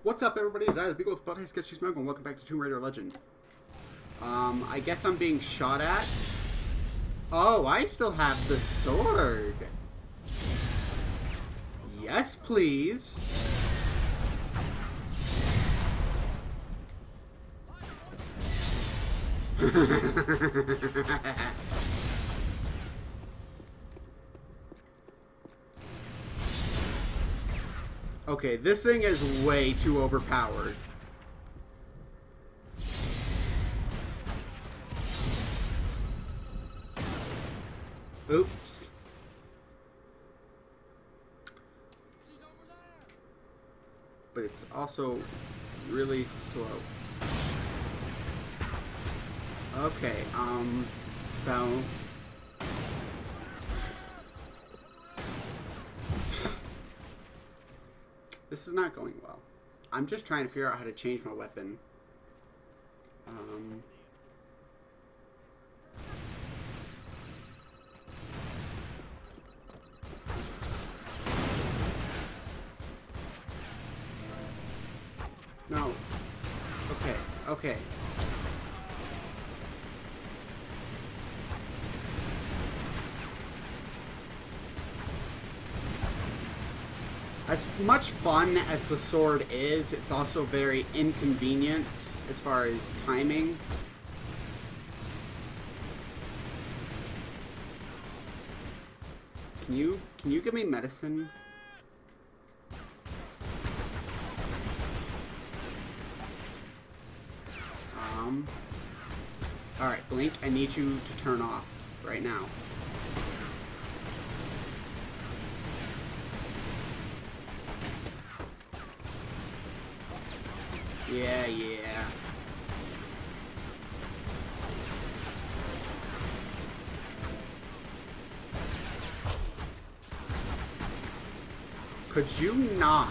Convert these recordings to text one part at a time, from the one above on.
What's up, everybody? It's I, the Beagle with Butt Sketchy Smoke, and welcome back to Tomb Raider Legend. I guess I'm being shot at. Oh, I still have the sword. Yes, please. Okay, this thing is way too overpowered. Oops. But it's also really slow. Okay, down. This is not going well. I'm just trying to figure out how to change my weapon. No. Okay, okay. As much fun as the sword is, it's also very inconvenient as far as timing. Can you give me medicine? Alright, Blink, I need you to turn off right now. Yeah. Could you not?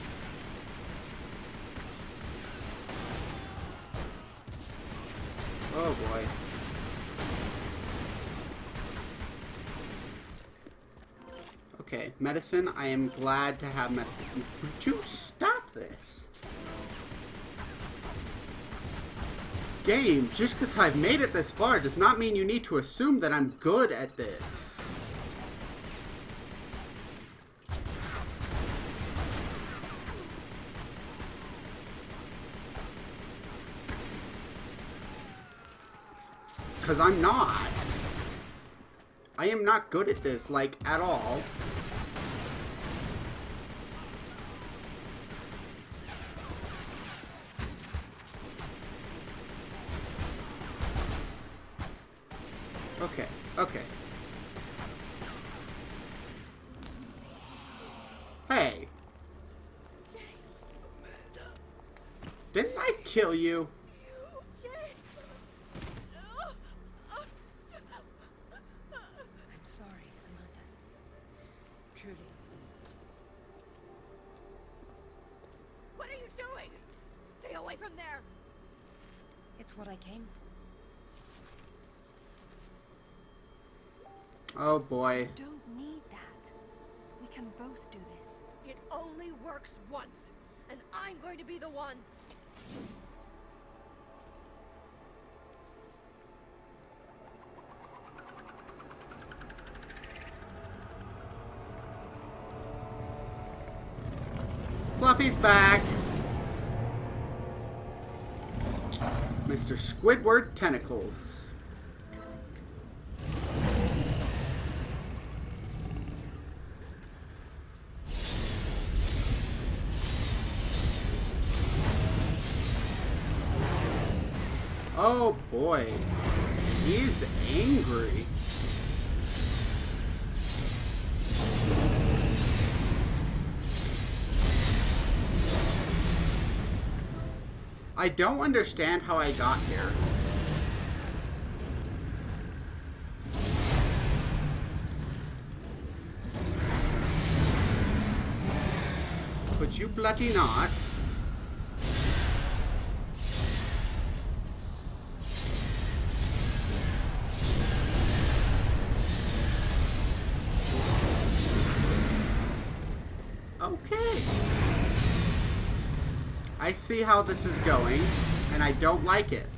Oh boy. Okay, medicine. I am glad to have medicine. Would you stop this? Game, just because I've made it this far does not mean you need to assume that I'm good at this. Because I'm not. I am not good at this, like, at all. Okay. Hey. Didn't I kill you? I'm sorry, Amanda. Truly. What are you doing? Stay away from there! It's what I came for. Oh boy. You don't need that. We can both do this. It only works once, and I'm going to be the one. Fluffy's back. Mr. Squidward Tentacles. Oh boy. He's angry. I don't understand how I got here. Could you bloody not? Okay. I see how this is going, and I don't like it.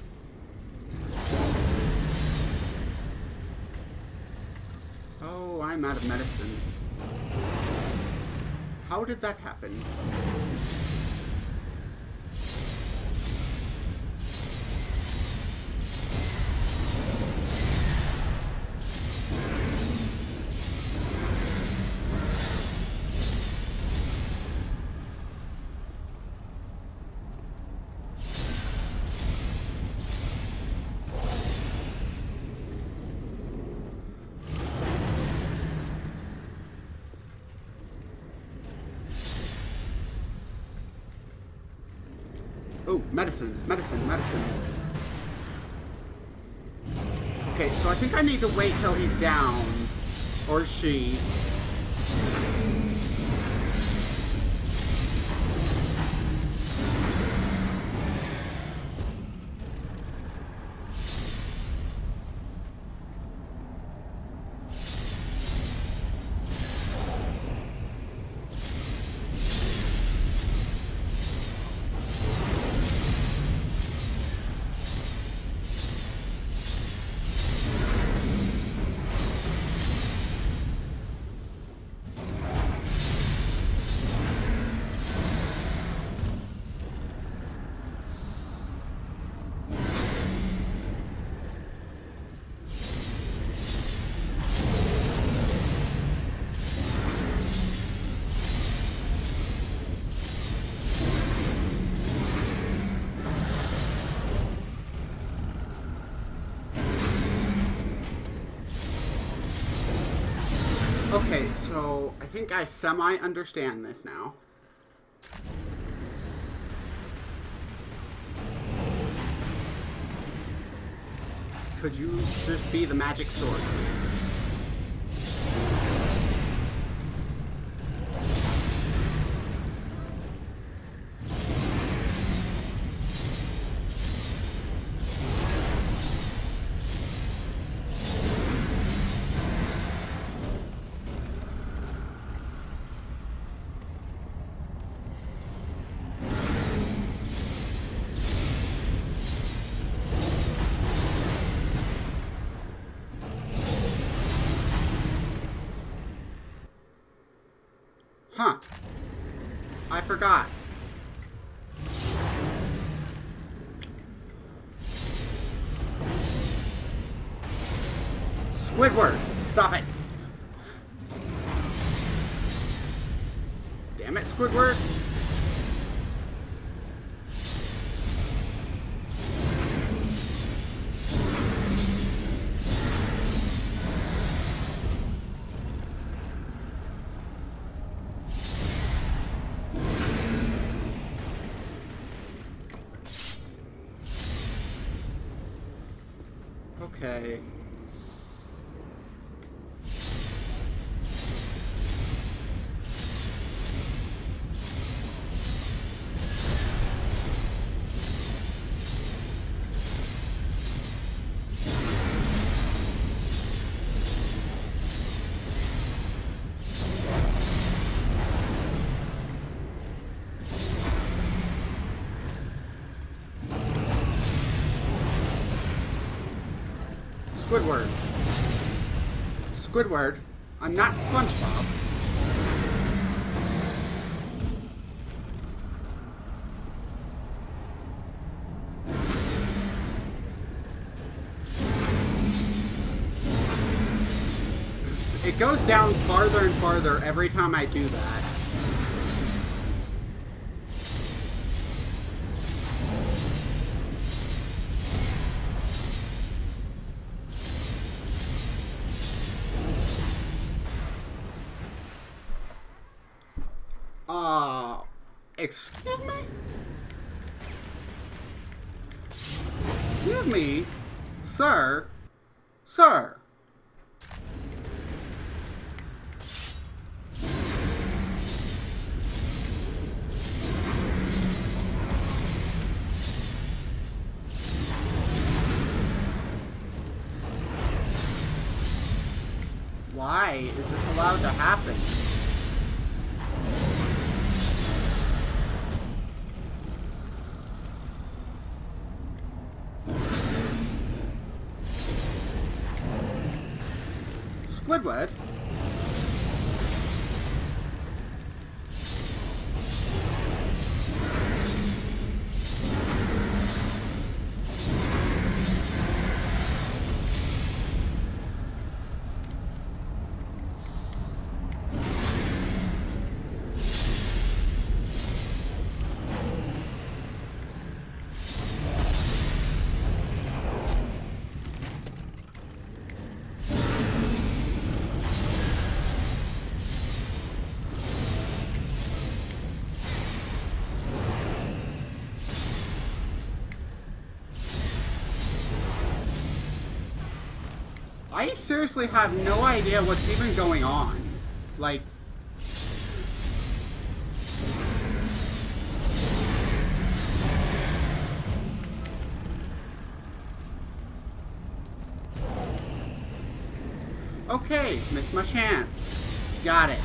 Oh, I'm out of medicine. How did that happen? Oh, medicine, medicine, medicine. Okay, so I think I need to wait till he's down. Or she. Okay, so I think I semi-understand this now. Could you just be the magic sword, please? Huh. I forgot. Squidward, stop it. Damn it, Squidward. Okay. Squidward. Squidward. I'm not SpongeBob. It goes down farther and farther every time I do that. Excuse me? Excuse me? Sir? Sir? Why is this allowed to happen? Squidward? I seriously have no idea what's even going on. Like... Okay, missed my chance. Got it.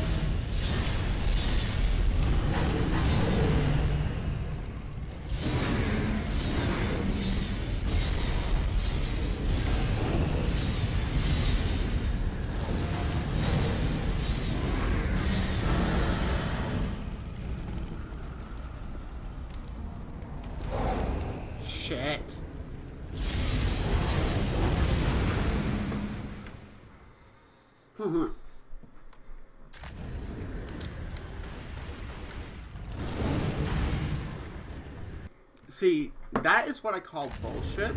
Shit. See, that is what I call bullshit.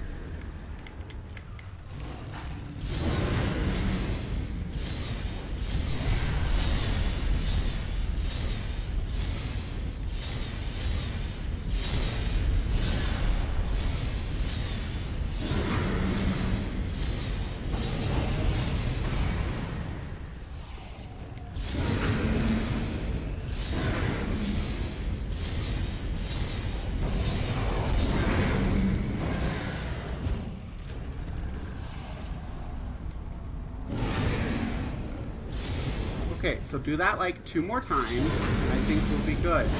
Okay, so do that like 2 more times, and I think we'll be good.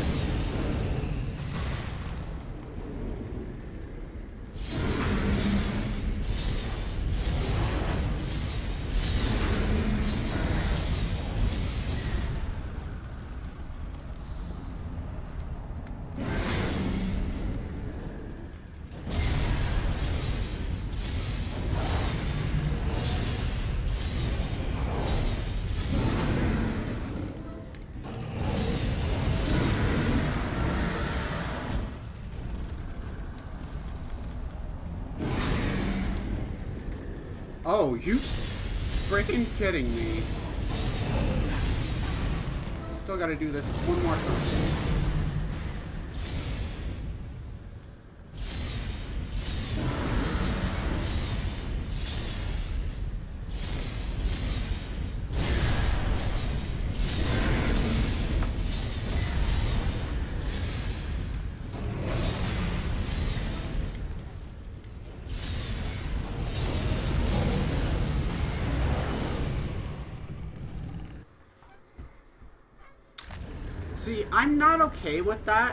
Oh, you freaking kidding me. Still gotta do this 1 more time. See, I'm not okay with that.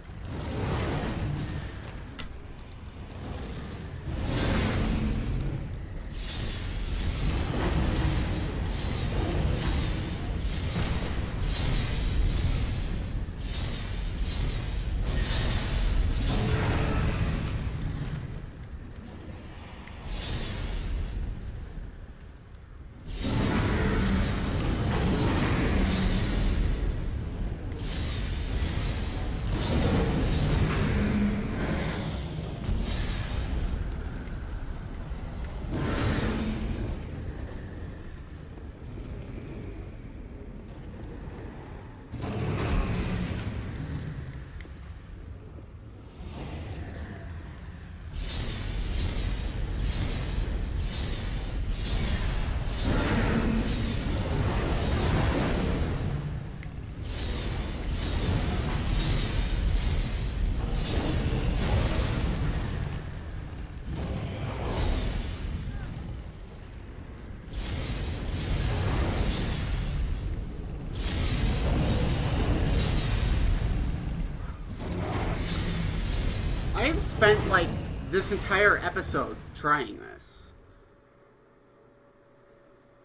I've spent, like, this entire episode trying this.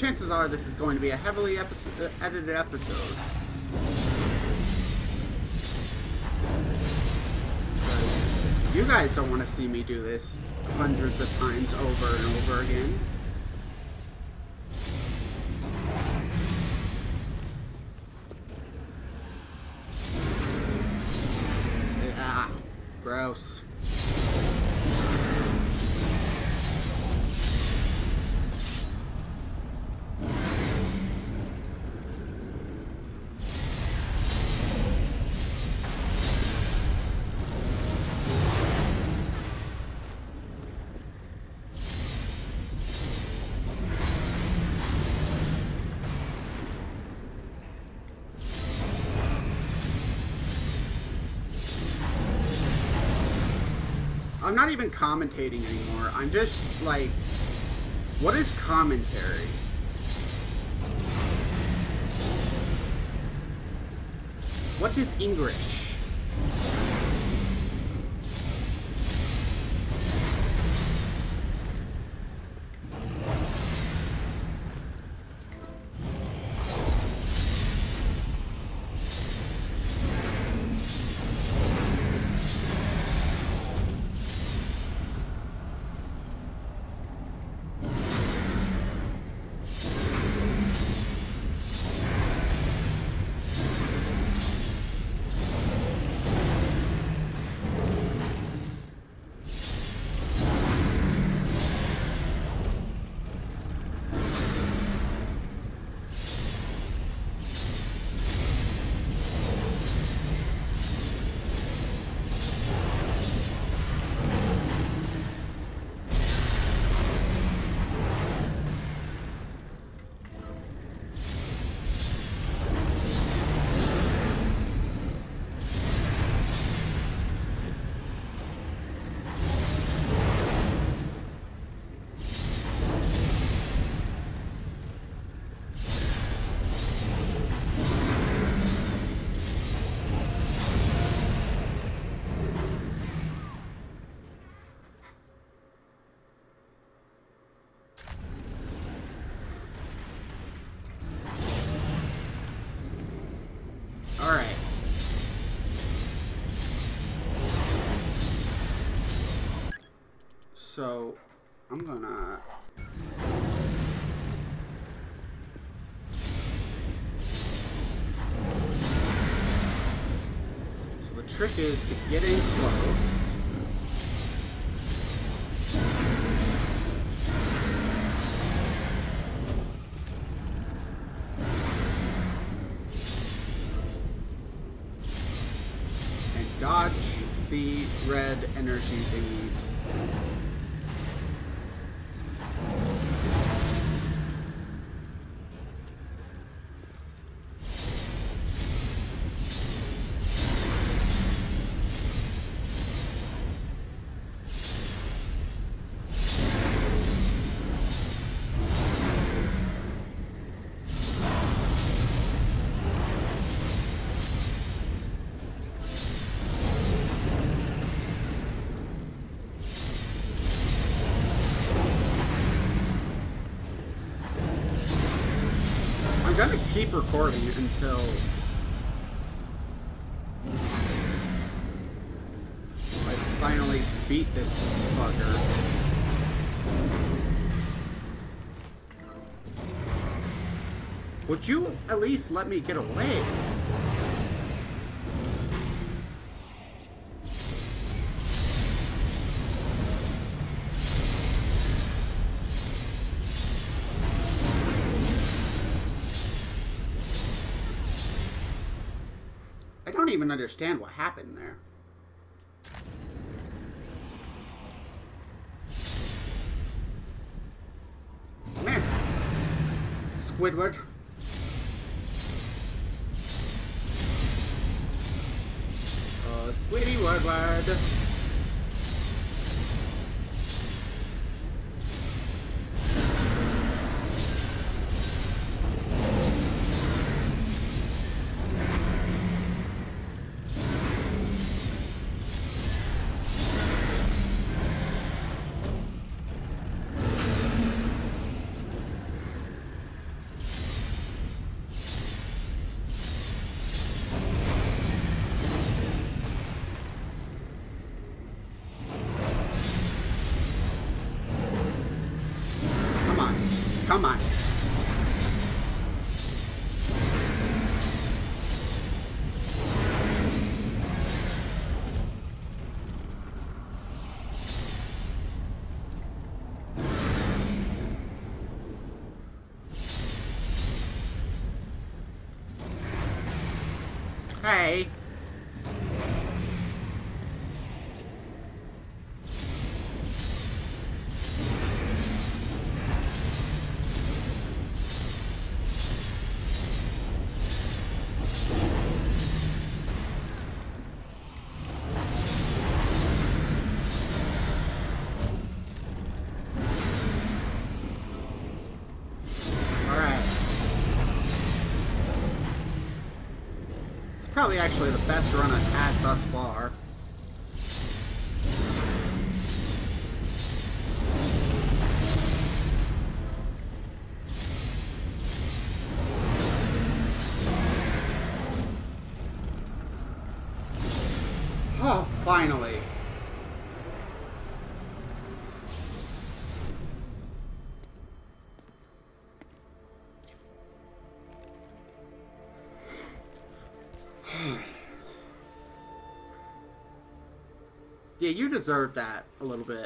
chances are this is going to be a heavily edited episode. You guys don't want to see me do this hundreds of times over and over again. Ah, gross. I'm not even commentating anymore. I'm just like, what is commentary? What is English? Alright. So, I'm gonna... So the trick is to get in close. Dodge the red energy thingies. I'm gonna keep recording until I finally beat this bugger. Would you at least let me get away? I don't even understand what happened there. Come here, Squidward. Squiddy Wordward. Hey. Probably actually the best run I've had thus far. Oh, finally. Yeah, you deserve that a little bit.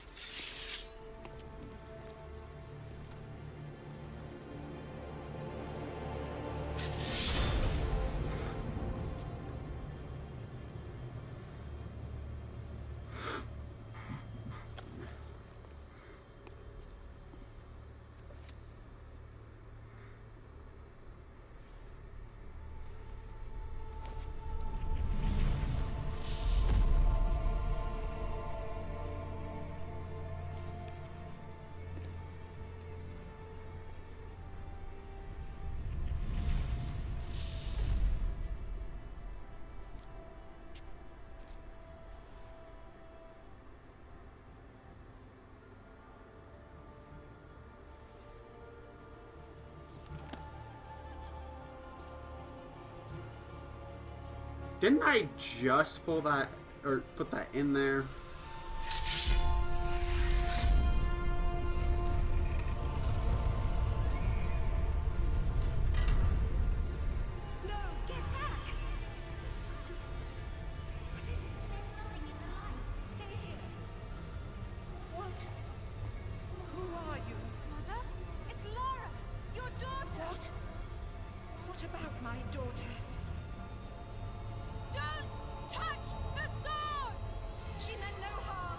Didn't I just pull that, or put that in there? No, get back! What is it? There's something in the light. Stay here. What? Who are you? Mother? It's Lara! Your daughter! What? What about my daughter? Don't touch the sword! She meant no harm.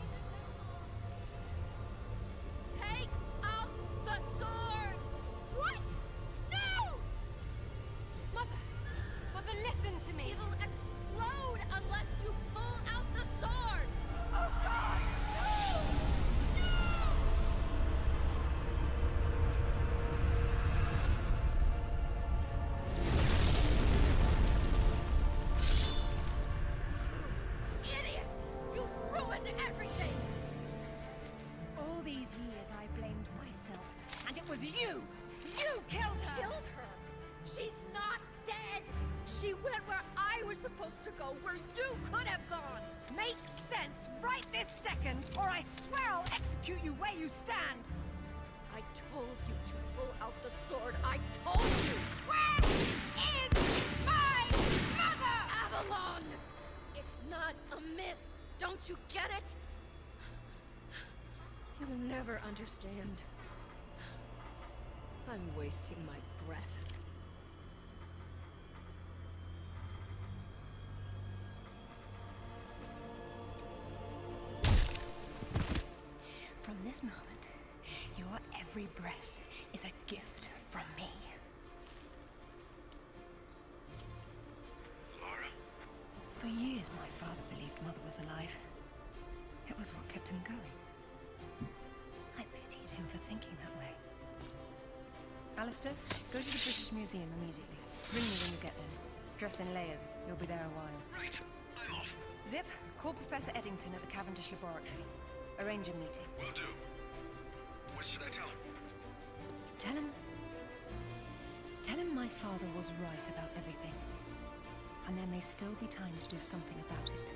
Take out the sword! What? No! Mother! Mother, listen to me! It'll explode unless you pull out the sword! Oh God! No! Idiot! You ruined everything! All these years I blamed myself, and it was you! You killed her! Killed her! She's not dead! She went where I was supposed to go, where you could have gone! Make sense right this second, or I swear I'll execute you where you stand! I told you to pull out the sword. I told you! Where is my mother? Avalon! It's not a myth. Don't you get it? You'll never understand. I'm wasting my breath. From this moment, your every breath is a gift from me. Lara? For years, my father believed Mother was alive. It was what kept him going. I pitied him for thinking that way. Alistair, go to the British Museum immediately. Ring me when you get there. Dress in layers. You'll be there a while. Right. I'm off. Zip, call Professor Eddington at the Cavendish Laboratory. Arrange a meeting. Will do. What should I tell him? Tell him my father was right about everything. And there may still be time to do something about it.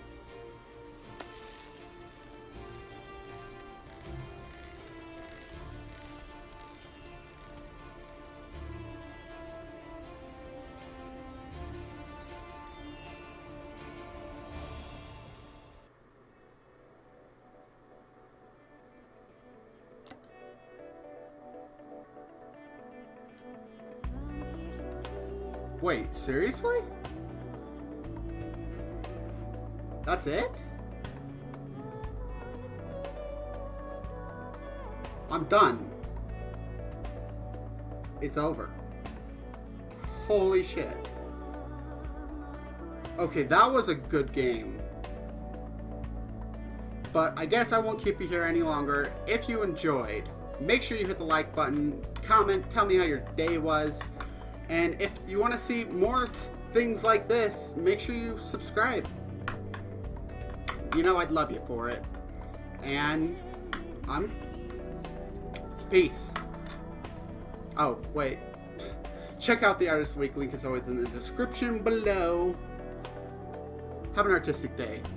Wait, seriously? That's it? I'm done. It's over. Holy shit. Okay, that was a good game. But I guess I won't keep you here any longer. If you enjoyed, make sure you hit the like button, comment, tell me how your day was. And if you want to see more things like this, make sure you subscribe. You know I'd love you for it. And peace. Oh, wait. Check out the Artist Week. Link is always in the description below. Have an artistic day.